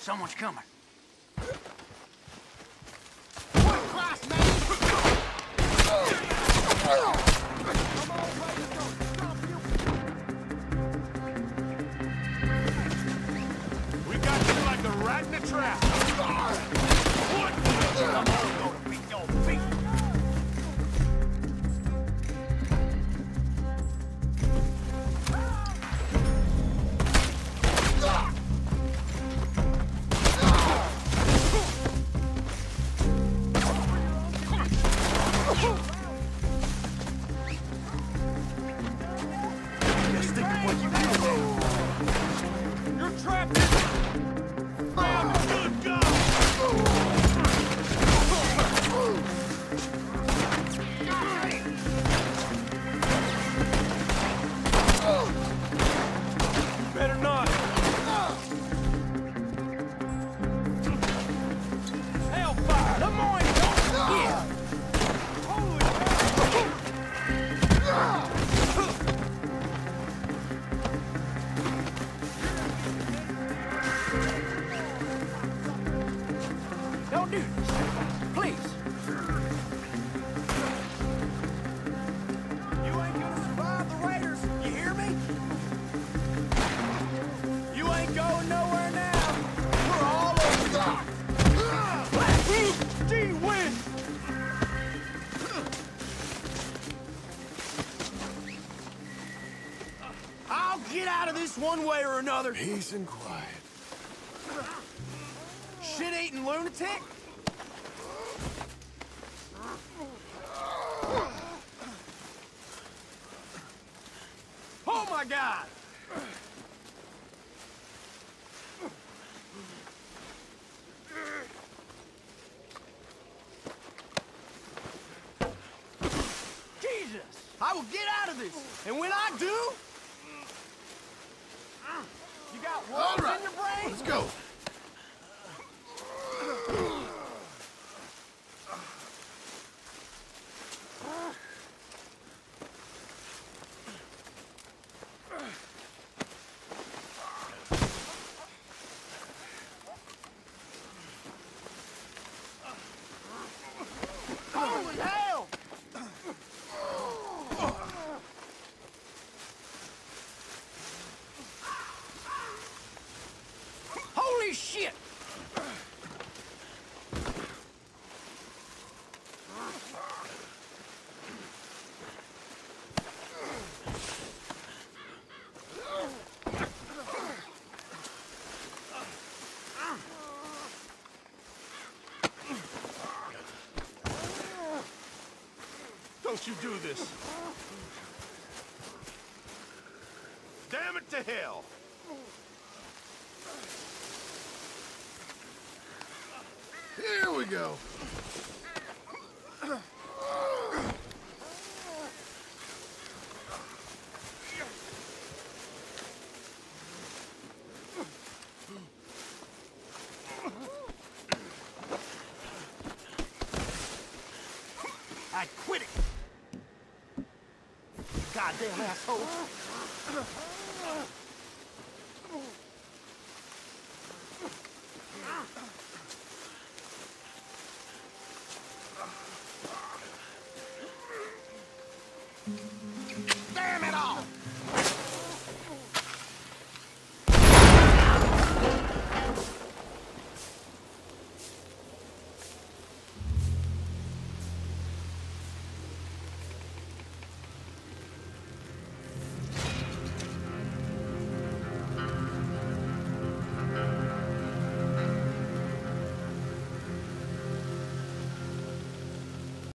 Someone's coming. We got you like a rat in a trap. What? Come on, go to beat your feet. Just think of what you did. You're trapped in I'm a good guy. You better not. Hellfire! Come on, don't forget! Holy Don't do this. Please. You ain't gonna survive the Raiders, you hear me? You ain't going nowhere now. We're all over you. Gee whiz! I'll get out of this one way or another. Peace and quiet. Shit-eating lunatic? Oh my God! Jesus! I will get out of this, and when I do, you got worms in your brain? Let's go. Holy hell! Holy shit! Don't you do this. Damn it to hell. Here we go. I quit it. Goddamn asshole.